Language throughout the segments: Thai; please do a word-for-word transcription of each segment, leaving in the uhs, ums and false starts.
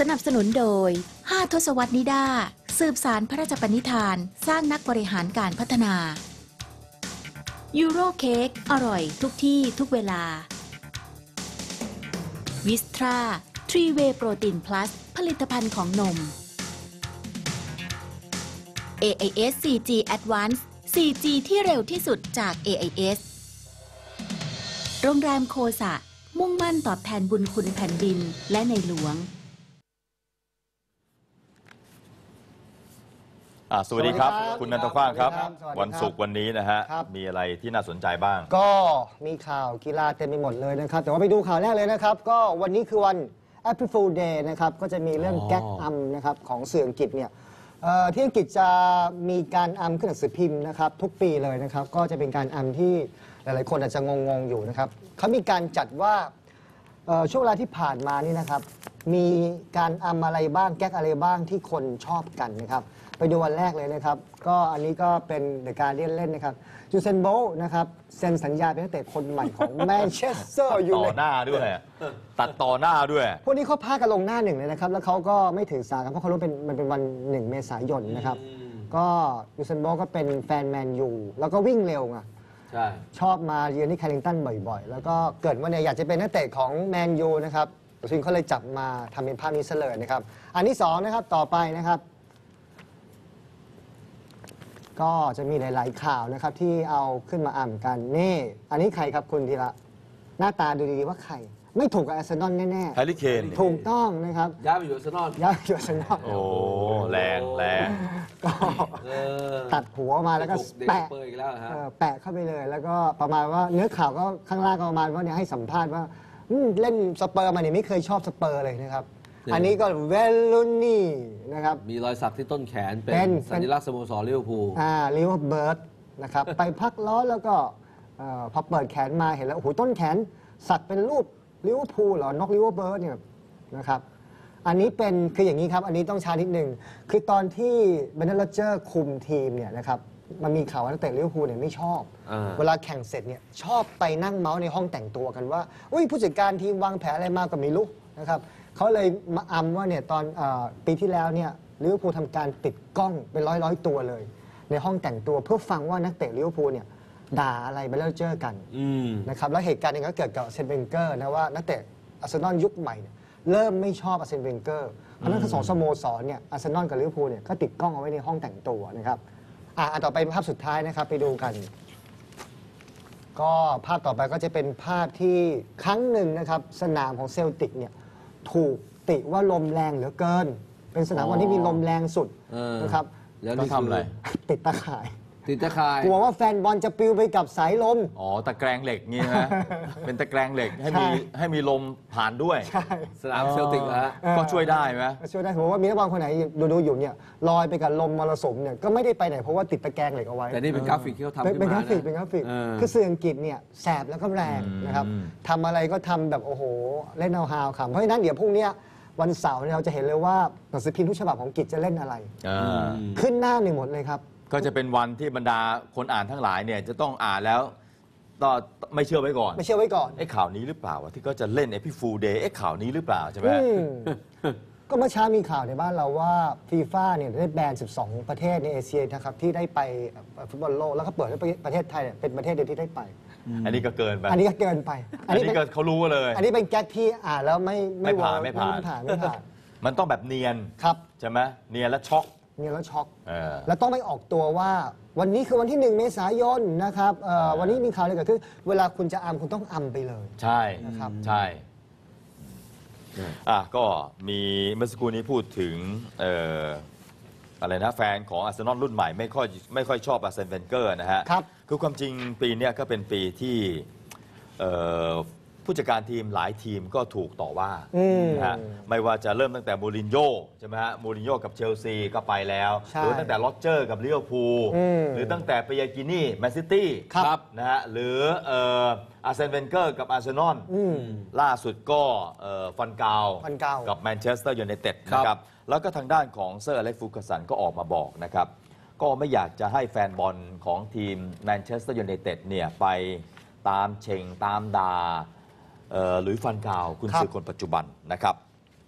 นับสนุนโดยห้าทศวรรษนิด้าสืบสารพระราชปณิธานสร้างนักบริหารการพัฒนายูโรเค้กอร่อยทุกที่ทุกเวลาวิสตราทรีเวย์โปรตีนพลัสผลิตภัณฑ์ของนม เอ ไอ เอส โฟร์จี Advanced โฟร์จี ที่เร็วที่สุดจาก เอ ไอ เอส โรงแรมโคสะมุ่งมั่นตอบแทนบุญคุณแผ่นดินและในหลวงสวัสดีครับคุณนันทฟ้างครับวันศุกร์วันนี้นะฮะมีอะไรที่น่าสนใจบ้างก็มีข่าวกีฬาเต็มไปหมดเลยนะครับแต่ว่าไปดูข่าวแรกเลยนะครับก็วันนี้คือวัน April Fool Day นะครับก็จะมีเรื่องแก๊กอัมนะครับของสื่ออังกฤษเนี่ยที่อังกฤษจะมีการอัมขึ้นหนังสือพิมพ์นะครับทุกปีเลยนะครับก็จะเป็นการอัมที่หลายๆคนอาจจะงงๆอยู่นะครับเขามีการจัดว่าช่วงเวลาที่ผ่านมานี่นะครับมีการอัมอะไรบ้างแก๊กอะไรบ้างที่คนชอบกันนะครับไปดูวันแรกเลยนะครับก็อันนี้ก็เป็นเดอะการ์เดียนเล่นนะครับยูเซนโบลนะครับเซ็นสัญญาเป็นนักเตะคนใหม่ของแมนเชสเตอร์ยูไนเต็ดต่อหน้าด้วยตัดต่อหน้าด้วยพวกนี้เขาพากันลงหน้าหนึ่งเลยนะครับแล้วเขาก็ไม่ถือสากันเพราะเขารู้เป็นมันเป็นวันหนึ่งเมษายนนะครับก็ยูเซนโบลก็เป็นแฟนแมนยูแล้วก็วิ่งเร็วไงใช่ชอบมาเยือนที่แคลิงตันบ่อยๆแล้วก็เกิดว่าเนี่ยอยากจะเป็นนักเตะของแมนยูนะครับซึ่งเขาเลยจับมาทำเป็นภาพนี้ซะเลยนะครับอันที่สองนะครับต่อไปนะครับก็จะมีหลายๆข่าวนะครับที่เอาขึ้นมาอ่านกันนี่อันนี้ใครครับคุณธีระหน้าตาดูดีๆว่าใครไม่ถูกกับอาร์เซนอลแน่ๆแฮร์รี่เคนถูกต้องนะครับย้ายไปอยู่อาร์เซนอลย้ายไปอยู่อาร์เซนอลโอ้แรงแรงก็ตัดหัวมาแล้วก็แปะแปะเข้าไปเลยแล้วก็ประมาณว่าเนื้อข่าวก็ข้างล่างก็ประมาณว่าเนี่ยให้สัมภาษณ์ว่าเล่นสเปอร์มาเนี่ยไม่เคยชอบสเปอร์เลยนะครับอันนี้ก็เวลูนี่นะครับมีรอยสักที่ต้นแขนเป็นสัญลักษณ์สโมสรลิเวอร์พูลอ่าลิเวอร์เบิร์ดนะครับไปพักร้อนแล้วก็พอเปิดแขนมาเห็นแล้วโอ้โหต้นแขนสักเป็นรูปลิเวอร์พูลเหรอนกลิเวอร์เบิร์ดเนี่ยนะครับอันนี้เป็นคืออย่างนี้ครับอันนี้ต้องช้านิดนึงคือตอนที่เบรนดัน โรเจอร์คุมทีมเนี่ยนะครับมันมีข่าวว่านักเตะลิเวอร์พูลเนี่ยไม่ชอบเวลาแข่งเสร็จเนี่ยชอบไปนั่งเมาส์ในห้องแต่งตัวกันว่าอุ้ยผู้จัดการทีมวางแผนอะไรมาก็ไม่รู้นะครับเขาเลยมาอัมว่าเนี่ยตอนปีที่แล้วเนี่ยลิเวอร์พูลทำการติดกล้องเป็นร้อยร้อยตัวเลยในห้องแต่งตัวเพื่อฟังว่านักเตะลิเวอร์พูลเนี่ยด่าอะไรเบรนดัน โรเจอร์กันนะครับแล้วเหตุการณ์นี้ก็เกิดกับอาร์เซนเวนเกอร์นะว่านักเตะอาร์เซนอลยุคใหม่เริ่มไม่ชอบอาร์เซนเวนเกอร์เพราะนั้นทั้งสองสโมสรเนี่ยอาร์เซนอลกับลิเวอร์พูลเนี่ยก็ติดกล้องเอาไว้ในห้องแต่งตัวนะครับอ่าต่อไปภาพสุดท้ายนะครับไปดูกันก็ภาพต่อไปก็จะเป็นภาพที่ครั้งหนึ่งนะครับสนามของเซลติกเนี่ยถูกติว่าลมแรงเหลือเกินเป็นสนามวันที่มีลมแรงสุดนะครับแล้วนี่ทำอะไรติดตะข่ายติดตะข่ายกลัวว่าแฟนบอลจะปลิวไปกับสายลมอ๋อตะแกรงเหล็กงี้นะเป็นตะแกรงเหล็กให้มีให้มีลมผ่านด้วยใช่สนามเซลติกนะก็ช่วยได้ไหมช่วยได้ผมว่ามีนักบอลคนไหนดูดูอยู่เนี่ยลอยไปกับลมมรสุมเนี่ยก็ไม่ได้ไปไหนเพราะว่าติดตะแกรงเหล็กเอาไว้แต่นี่เป็นกราฟิกที่เขาทำขึ้นมาเป็นกราฟิกเป็นกราฟิกคือสื่ออังกฤษเนี่ยแสบแล้วก็แรงนะครับทำอะไรก็ทำแบบโอ้โหเล่นเอาฮาวขำเพราะฉะนั้นเดี๋ยวพรุ่งนี้วันเสาร์เราจะเห็นเลยว่าหนังสือพิมพ์ทุกฉบับของอังกฤษจะเล่นอะไรขึ้นหน้าหนึ่งหมดเลยครับก็จะเป็นวันที่บรรดาคนอ่านทั้งหลายเนี่ยจะต้องอ่านแล้วก็ไม่เชื่อไว้ก่อนไม่เชื่อไว้ก่อนไอ้ข่าวนี้หรือเปล่าที่ก็จะเล่นไอ้พี่ฟูลเดย์ไอ้ข่าวนี้หรือเปล่าใช่ไหมก็เมื่อเช้ามีข่าวในบ้านเราว่าฟีฟ่าเนี่ยได้แบนสิบสองประเทศในเอเชียนะครับที่ได้ไปฟุตบอลโลกแล้วก็เปิดให้ประเทศไทยเป็นประเทศเดียวที่ได้ไปอันนี้ก็เกินไปอันนี้ก็เกินไปอันนี้ก็เขารู้เลยอันนี้เป็นแก๊กที่อ่านแล้วไม่ไม่ผ่านไม่ผ่านไม่ผ่านมันต้องแบบเนียนครับใช่ไหมเนียนและช็อกเนียนแล้วช็อกแล้วต้องไม่ออกตัวว่าวันนี้คือวันที่หนึ่งเมษายนนะครับวันนี้มีข่าวอะไรเกิดขึ้นเวลาคุณจะอัมคุณต้องอัมไปเลยใช่นะครับใช่อ่ะก็มีเมื่อสักครู่นี้พูดถึงเอ่ออะไรนะแฟนของอาร์เซนอลรุ่นใหม่ไม่ค่อยไม่ค่อยชอบอาร์เซนเวนเกอร์นะฮะครับคือความจริงปีนี้ก็เป็นปีที่ผู้จัดการทีมหลายทีมก็ถูกต่อว่านะฮะไม่ว่าจะเริ่มตั้งแต่มูรินโญ่ใช่ไหมฮะมูรินโญ่กับเชลซีก็ไปแล้วหรือตั้งแต่โรเจอร์กับลิเวอร์พูลหรือตั้งแต่เปียกินี่แมนซิตี้นะฮะหรืออาร์เซนเวนเกอร์กับอาร์เซนอลล่าสุดก็ฟันกาวกับแมนเชสเตอร์ยูไนเต็ดนะครับแล้วก็ทางด้านของเซอร์อเล็กซ์ฟูร์กัสสันก็ออกมาบอกนะครับก็ไม่อยากจะให้แฟนบอลของทีมแมนเชสเตอร์ยูไนเต็ดเนี่ยไปตามเชงตามดาหรือฟันกาวคุณซื้อคนปัจจุบันนะครับ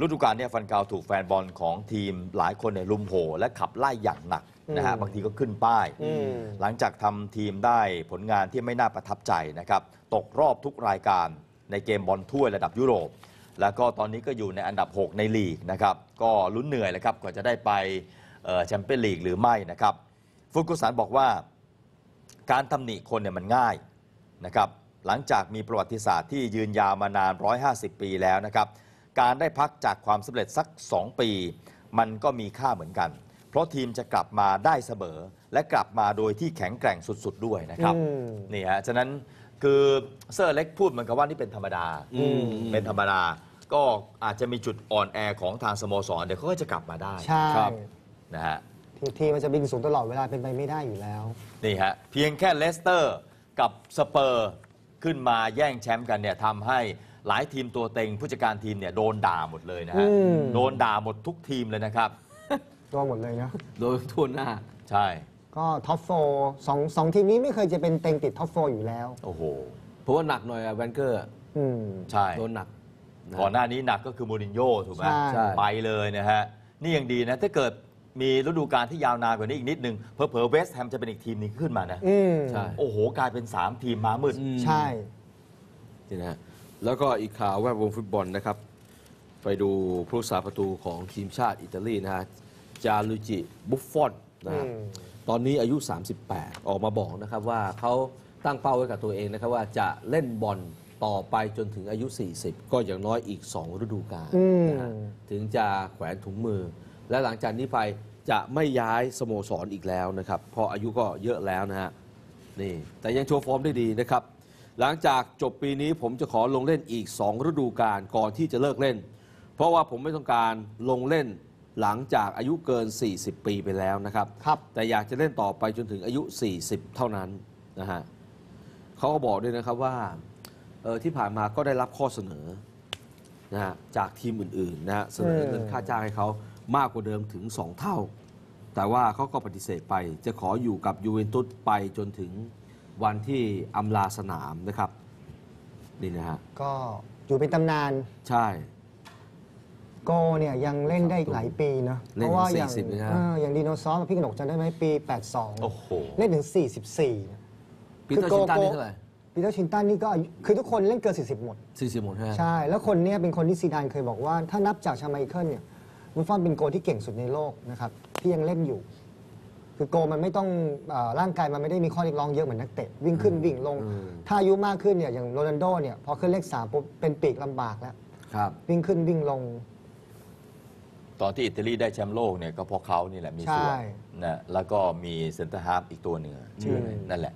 ฤดูกาลนี้ฟันกาวถูกแฟนบอลของทีมหลายคนเนี่ยลุมโหและขับไล่อย่างหนักนะฮะบางทีก็ขึ้นป้าย หลังจากทำทีมได้ผลงานที่ไม่น่าประทับใจนะครับตกรอบทุกรายการในเกมบอลถ้วยระดับยุโรปแล้วก็ตอนนี้ก็อยู่ในอันดับหกในลีกนะครับก็ลุ้นเหนื่อยเลยครับกว่าจะได้ไปแชมเปี้ยนลีกหรือไม่นะครับฟุกุสันบอกว่าการตำหนิคนเนี่ยมันง่ายนะครับหลังจากมีประวัติศาสตร์ที่ยืนยาวมานานหนึ่งร้อยห้าสิบปีแล้วนะครับการได้พักจากความสำเร็จสักสองปีมันก็มีค่าเหมือนกันเพราะทีมจะกลับมาได้เสมอและกลับมาโดยที่แข็งแกร่งสุดๆด้วยนะครับนี่ฮะฉะนั้นคือเซอร์เล็กพูดเหมือนกับว่านี่เป็นธรรมดาเป็นธรรมดาก็อาจจะมีจุดอ่อนแอของทางสโมสรเดี๋ยวเขาก็จะกลับมาได้ใช่นะฮะทีมมันจะบินสูงตลอดเวลาเป็นไปไม่ได้อยู่แล้วนี่ฮะเพียงแค่เลสเตอร์กับสเปอร์ขึ้นมาแย่งแชมป์กันเนี่ยทำให้หลายทีมตัวเต็งผู้จัดการทีมเนี่ยโดนด่าหมดเลยนะฮะโดนด่าหมดทุกทีมเลยนะครับโดนหมดเลยนะโดนทั่วหน้าใช่ก็ท็อปโฟร์สองสองทีมนี้ไม่เคยจะเป็นเต็งติดท็อปโฟร์อยู่แล้วโอ้โหเพราะว่าหนักหน่อยอะแวนเกอร์อืมใช่โดนหนักก่อนหน้านี้หนักก็คือมูรินโญ่ถูกไหมใช่ไปเลยนะฮะนี่ยังดีนะถ้าเกิดมีฤดูกาลที่ยาวนานกว่านี้อีกนิดนึงเผลอๆเวสต์แฮมจะเป็นอีกทีมนึงขึ้นมานะใช่โอ้โหกลายเป็นสามทีมม้ามืดใช่นี่นะแล้วก็อีกข่าวแวดวงฟุตบอลนะครับไปดูผู้รักษาประตูของทีมชาติอิตาลีนะฮะจาลูจิบุฟฟอนนะฮะตอนนี้อายุสามสิบแปดออกมาบอกนะครับว่าเขาตั้งเป้าไว้กับตัวเองนะครับว่าจะเล่นบอลต่อไปจนถึงอายุสี่สิบก็อย่างน้อยอีกสองฤดูกาลนะฮะถึงจะแขวนถุงมือและหลังจากนี้ไปจะไม่ย้ายสโมสรอีกแล้วนะครับเพราะอายุก็เยอะแล้วนะฮะนี่แต่ยังโชว์ฟอร์มได้ดีนะครับหลังจากจบปีนี้ผมจะขอลงเล่นอีกสองฤดูกาลก่อนที่จะเลิกเล่นเพราะว่าผมไม่ต้องการลงเล่นหลังจากอายุเกินสี่สิบปีไปแล้วนะครับครับแต่อยากจะเล่นต่อไปจนถึงอายุสี่สิบเท่านั้นนะฮะเขาก็บอกด้วยนะครับว่าเออที่ผ่านมาก็ได้รับข้อเสนอนะฮะจากทีมอื่นๆนะฮะเสนอเงินค่าจ้างให้เขามากกว่าเดิมถึงสองเท่าแต่ว่าเขาก็ปฏิเสธไปจะขออยู่กับยูเวนตุสไปจนถึงวันที่อำลาสนามนะครับนี่นะฮะก็อยู่เป็นตำนานใช่โกเนี่ยยังเล่นได้หลายปีนะเพราะว่าอย่างอย่างดีโนซอร์พี่กนกจำได้ไหมปีแปดสิบสองโอ้โหเล่นถึงสี่สิบสี่ปีเตอร์ชินตันนี่เท่าไหร่ปีเตอร์ชินตันนี่ก็คือทุกคนเล่นเกินสี่สิบหมดสี่สิบหมดใช่แล้วคนนี้เป็นคนที่ซีดานเคยบอกว่าถ้านับจากชาไมเคิลเนี่ยบุฟฟอนเป็นโกที่เก่งสุดในโลกนะครับที่ยังเล่นอยู่คือโกมันไม่ต้องร่างกายมันไม่ได้มีข้อเรียกร้องเยอะเหมือนนักเตะวิ่งขึ้นวิ่งลงถ้าอายุมากขึ้นเนี่ยอย่างโรนัลโดเนี่ยพอขึ้นเลขสามปุ๊บเป็นปีกลำบากแล้ววิ่งขึ้นวิ่งลงตอนที่อิตาลีได้แชมป์โลกเนี่ยก็เพราะเขานี่แหละมีส่วนนะแล้วก็มีเซนเตอร์ฮาล์ฟอีกตัวหนึ่งชื่อนั่นแหละ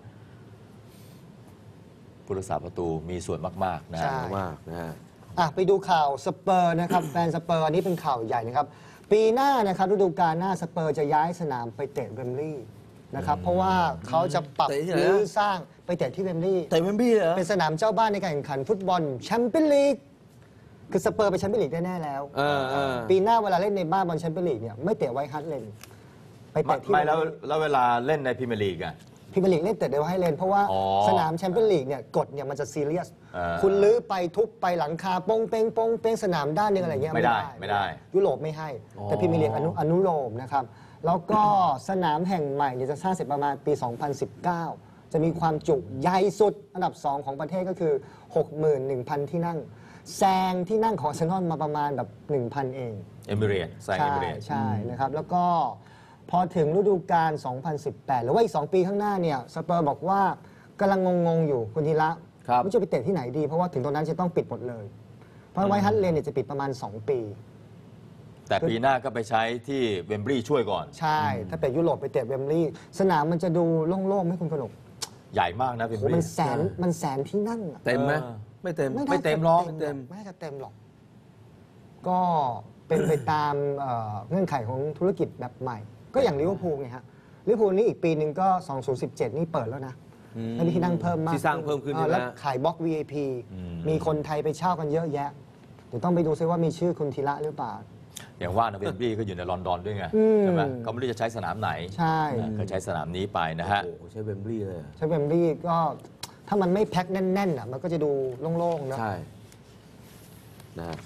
ผู้รักษาประตูมีส่วนมากๆนะมากนะฮะอ่ะไปดูข่าวสเปอร์นะครับแฟนสเปอร์อันนี้เป็นข่าวใหญ่นะครับปีหน้านะครับฤดูกาลหน้าสเปอร์จะย้ายสนามไปเตะเวมบลีย์นะครับเพราะว่าเขาจะปรับหรือสร้างไปเตะที่เวมบลีย์เตะเวมบลีย์เหรอเป็นสนามเจ้าบ้านในการแข่งขันฟุตบอลแชมเปี้ยนลีกคือสเปอร์ไปแชมเปี้ยนลีกแน่ๆแล้วปีหน้าเวลาเล่นในบ้านบอลแชมเปี้ยนลีกเนี่ยไม่เตะไวท์ฮาร์ดเลนไปเตะที่ไม่แล้วแล้วเวลาเล่นในพรีเมียร์ลีกอ่ะพรีเมียร์ลีกเล่นแต่เดี๋ยวให้เล่นเพราะว่าสนามแชมเปี้ยนลีกเนี่ยกฎเนี่ยมันจะซีเรียสคุณลื้อไปทุบไปหลังคาปงเป้งปงเป้งสนามด้านนึงอะไรเงี้ยไม่ได้ไม่ได้ยุโรปไม่ให้แต่พรีเมียร์ลีกอนุอนุโลมนะครับแล้วก็สนามแห่งใหม่เนี่ยจะสร้างเสร็จประมาณปีสองพันสิบเก้าจะมีความจุใหญ่สุดอันดับสองของประเทศก็คือ หกหมื่นหนึ่งพัน ที่นั่งแซงที่นั่งของอาร์เซนอลมาประมาณแบบ หนึ่งพัน เองเอมิเรตส์แซงเอมิเรตส์ใช่นะครับแล้วก็พอถึงฤดูกาลสองพันสิบแปดหรือว่าอีกสองปีข้างหน้าเนี่ยสเปอร์บอกว่ากำลังงงๆอยู่คุณธีระไม่จะไปเตะที่ไหนดีเพราะว่าถึงตอนนั้นจะต้องปิดหมดเลยเพราะไวท์ฮาร์ดเลนเนี่ยจะปิดประมาณสองปีแต่ปีหน้าก็ไปใช้ที่เวมบลีย์ช่วยก่อนใช่ถ้าเป็นยุโรปไปเตะเวมบลีย์สนามมันจะดูโล่งๆไม่คุณกนกใหญ่มากนะเวมบลีย์มันแสนมันแสนที่นั่งเต็มไหมไม่เต็มไม่เต็มหรอกไม่เต็มไม่จะเต็มหรอกก็เป็นไปตามเงื่อนไขของธุรกิจแบบใหม่ก็อย่างลิเวอร์พูลไงฮะลิเวอร์พูลนี่อีกปีหนึ่งก็สองพันสิบเจ็ดนี่เปิดแล้วนะแล้วมีที่นั่งเพิ่มมากที่สร้างเพิ่มขึ้นแล้วขายบล็อก วี ไอ พี มีคนไทยไปเช่ากันเยอะแยะเดี๋ยวต้องไปดูซิว่ามีชื่อคุณธีระหรือเปล่าอย่างว่านะเวมบลีย์ก็อยู่ในลอนดอนด้วยไงใช่ไหมเขาไม่รู้จะใช้สนามไหนใช่ก็ใช้สนามนี้ไปนะฮะใช้เวมบลีย์เลยใช้เวมบลีย์ก็ถ้ามันไม่แพ็คแน่นๆอ่ะมันก็จะดูโล่งๆนะใช่นะ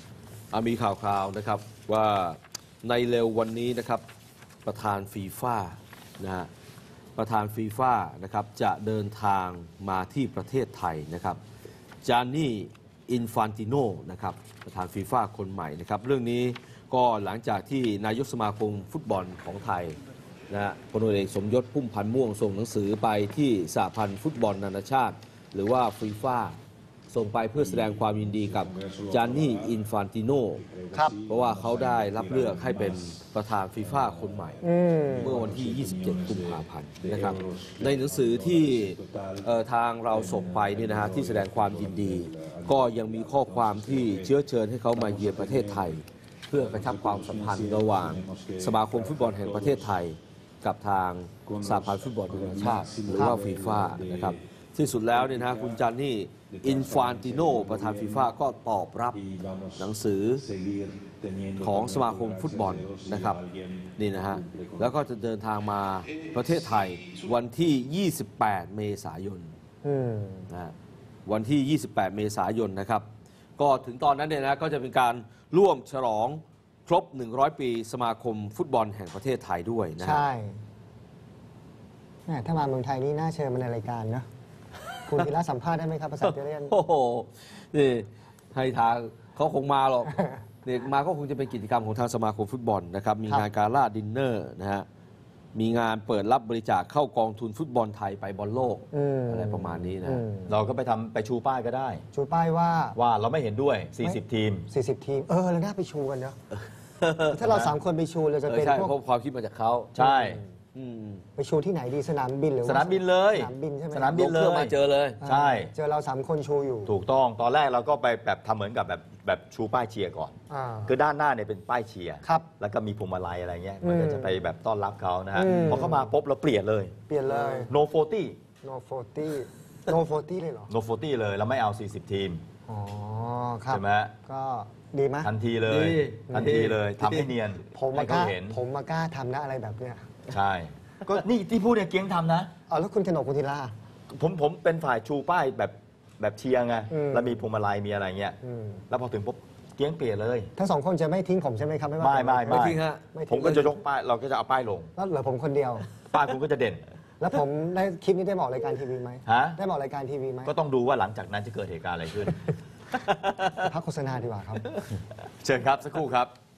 อ่ะมีข่าวคราวนะครับว่าในเร็ววันนี้นะครับประธานฟีฟ่านะฮะประธานฟีฟ่านะครับจะเดินทางมาที่ประเทศไทยนะครับจานี่อินฟานติโนนะครับประธานฟีฟ่าคนใหม่นะครับเรื่องนี้ก็หลังจากที่นายกสมาคมฟุตบอลของไทยนะฮะพลเอกสมยศพุ่มพันธ์ม่วงส่งหนังสือไปที่สหพันธ์ฟุตบอลนานาชาติหรือว่าฟีฟ่าส่งไปเพื่อแสดงความยินดีกับจานี่อินฟานติโนครับเพราะว่าเขาได้รับเลือกให้เป็นประธานฟีฟ่าคนใหม่ เมื่อวันที่ ยี่สิบเจ็ด กุมภาพันธ์นะครับในหนังสือที่เอ่อทางเราส่งไปเนี่ยนะฮะที่แสดงความยินดี ก็ยังมีข้อความที่เชื้อเชิญให้เขามาเยือนประเทศไทย เพื่อกระชับความสัมพันธ์ระหว่างสมาคมฟุตบอลแห่งประเทศไทย กับทางสหพันธ์ฟุตบอลนานาชาติหรือว่าฟีฟ่านะครับที่สุดแล้วเนี่ยนะคุณจานี่อินฟานติโนประธานฟีฟ่าก็ตอบรับหนังสือของสมาคมฟุตบอลนะครับนี่นะฮะแล้วก็จะเดินทางมาประเทศไทยวันที่ ยี่สิบแปด เมษายนนะวันที่ ยี่สิบแปด เมษายนนะครับก็ถึงตอนนั้นเนี่ยนะก็จะเป็นการร่วมฉลองครบ หนึ่งร้อย ปีสมาคมฟุตบอลแห่งประเทศไทยด้วยนะฮะใช่แหม่ถ้ามาเมืองไทยนี่น่าเชิญมาในรายการเนอะคุณธีระสัมภาษณ์ได้ไหมครับภาษาอิตาเลียนโอ้โห นี่ให้ทางเขาคงมาหรอก เด็กมาก็คงจะเป็นกิจกรรมของทางสมาคมฟุตบอลนะครับ มีงานการ่าดินเนอร์นะฮะ มีงานเปิดรับบริจาคเข้ากองทุนฟุตบอลไทยไปบอลโลกอืมอะไรประมาณนี้นะอืมเราก็ไปทำไปชูป้ายก็ได้ชูป้ายว่าว่าเราไม่เห็นด้วย สี่สิบ ทีมสี่สิบ ทีม เออเราน่าไปชูกันเนอะถ้าเราสามคนไปชูเราจะเออเป็นใช่พวกเพราะความคิดมาจากเขาใช่อืมไปชูที่ไหนดีสนามบินหรือว่สนามบินเลยสนามบินใช่ไหมสนามบินลงเครื่องมาเจอเลยใช่เจอเราสามคนชูอยู่ถูกต้องตอนแรกเราก็ไปแบบทำเหมือนกับแบบแบบชูป้ายเชียร์ก่อนอ่าคือด้านหน้าเนี่ยเป็นป้ายเชียร์ครับแล้วก็มีพวงมาลัยอะไรเงี้ยมันก็อืมจะไปแบบต้อนรับเขานะฮะอืมพอเข้ามาปุ๊บเราเปลี่ยนเลยเปลี่ยนเลย no โฟร์ตี้ no โฟร์ตี้ no โฟร์ตี้เลยเหรอ no โฟร์ตี้เลยเราไม่เอา สี่สิบ ทีมอ๋อครับใช่ไหมก็ดีไหมทันทีเลยดีทันทีเลยทำให้เนียนผมมาให้กล้าเขาเห็นผมมากล้าทำนะอะไรแบบเนี้ยใช่ ก็นี่ที่พูดเนี่ยเกียงทำนะเอาแล้วคุณกนกคุณธีระผมผมเป็นฝ่ายชูป้ายแบบแบบเชียร์ไงอืมแล้วมีพวงมาลัยมีอะไรเงี้ยอืมแล้วพอถึงปุ๊บเกียงเปลี่ยนเลยทั้งสองคนจะไม่ทิ้งผมใช่ไหมครับ ไม่ว่าไม่ไม่ไม่ทิ้งฮะไม่ทิ้งผมก็จะยกป้ายเราก็จะเอาป้ายลงแล้วเหลือผมคนเดียวป้ายคุณก็จะเด่นแล้วผมได้คลิปนี้ได้บอกรายการทีวีไหมฮะได้บอกรายการทีวีไหมก็ต้องดูว่าหลังจากนั้นจะเกิดเหตุการณ์อะไรขึ้นพักโฆษณาดีกว่าครับเชิญครับสักครู่ครับ